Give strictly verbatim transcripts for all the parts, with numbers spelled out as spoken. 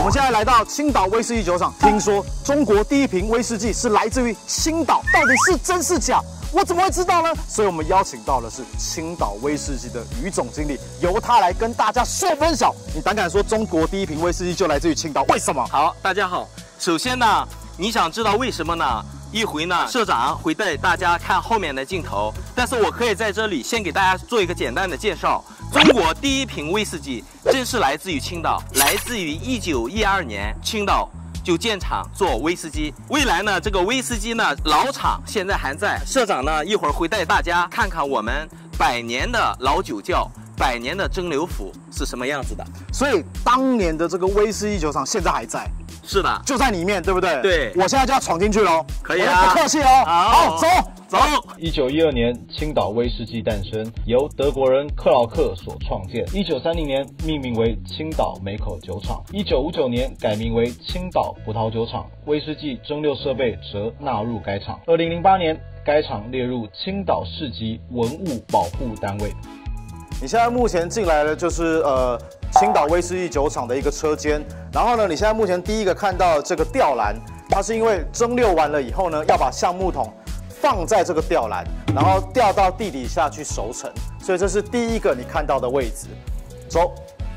我们现在来到青岛威士忌酒厂，听说中国第一瓶威士忌是来自于青岛，到底是真是假？我怎么会知道呢？所以我们邀请到的是青岛威士忌的于总经理，由他来跟大家说分晓。你胆敢说中国第一瓶威士忌就来自于青岛，为什么？ 好，大家好。首先呢，你想知道为什么呢？一会呢，社长会带大家看后面的镜头，但是我可以在这里先给大家做一个简单的介绍。中国第一瓶威士忌正是来自于青岛，来自于一九一二年，青岛就建厂做威士忌。未来呢，这个威士忌呢，老厂现在还在。社长呢，一会儿会带大家看看我们百年的老酒窖。百年的蒸馏府是什么样子的？ 所以当年的这个威士忌酒厂现在还在， 是的， 就在里面，对不对？ 对， 我现在就要闯进去喽。 可以啊， 不客气哦。 好， 走走。 一九一二年，青岛威士忌诞生，由德国人克劳克所创建。一九三零年命名为青岛梅口酒厂。一九五九年改名为青岛葡萄酒厂，威士忌蒸馏设备则纳入该厂。二零零八年，该厂列入青岛市级文物保护单位。 你现在目前进来的就是呃青岛威士忌酒厂的一个车间，然后呢，你现在目前第一个看到这个吊篮，它是因为蒸馏完了以后呢，要把橡木桶放在这个吊篮，然后吊到地底下去熟成，所以这是第一个你看到的位置。走。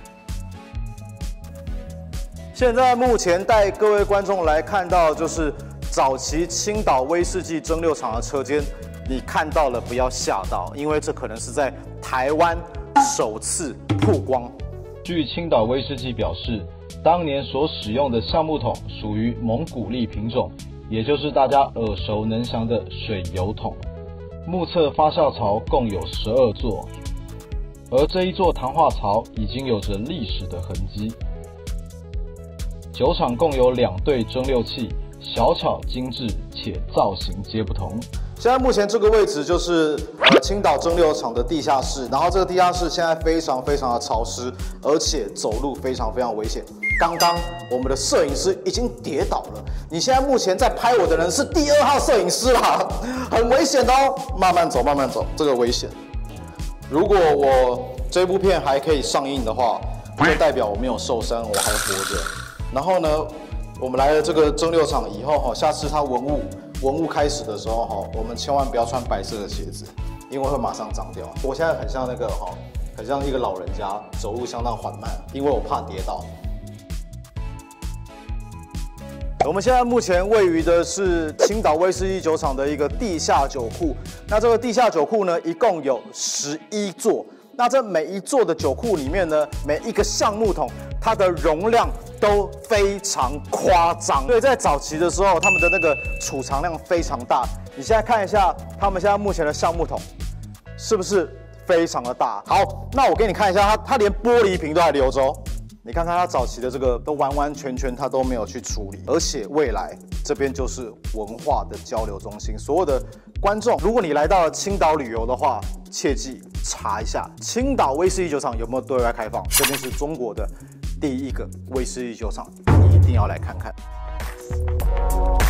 现在目前带各位观众来看到就是早期青岛威士忌蒸馏厂的车间。你看到了，不要吓到，因为这可能是在台湾首次曝光。 据青岛威士忌表示，当年所使用的橡木桶属于蒙古利品种，也就是大家耳熟能详的水油桶。目测发酵槽共有十二座，而这一座糖化槽已经有着历史的痕迹。酒厂共有两对蒸馏器，小巧精致且造型皆不同。 现在目前这个位置就是呃青岛蒸馏厂的地下室，然后这个地下室现在非常非常的潮湿，而且走路非常非常危险。刚刚我们的摄影师已经跌倒了，你现在目前在拍我的人是第二号摄影师啦，很危险的哦，慢慢走，慢慢走，这个危险。如果我这部片还可以上映的话，就代表我没有受伤，我还活着。然后呢，我们来了这个蒸馏厂以后哈，下次它文物。文物开始的时候哈，我们千万不要穿白色的鞋子，因为会马上长掉。我现在很像那个哈，很像一个老人家，走路相当缓慢，因为我怕跌倒。我们现在目前位于的是青岛威士忌酒厂的一个地下酒库。那这个地下酒库呢，一共有十一座。那这每一座的酒库里面呢，每一个橡木桶它的容量都非常夸张，所以在早期的时候，他们的那个储藏量非常大。你现在看一下他们现在目前的橡木桶，是不是非常的大？好，那我给你看一下，它它连玻璃瓶都还留着哦。你看看它早期的这个都完完全全它都没有去处理，而且未来这边就是文化的交流中心，所有的观众，如果你来到了青岛旅游的话，切记查一下青岛威士忌酒厂有没有对外开放，这边是中国的第一个威士忌酒厂，你一定要来看看。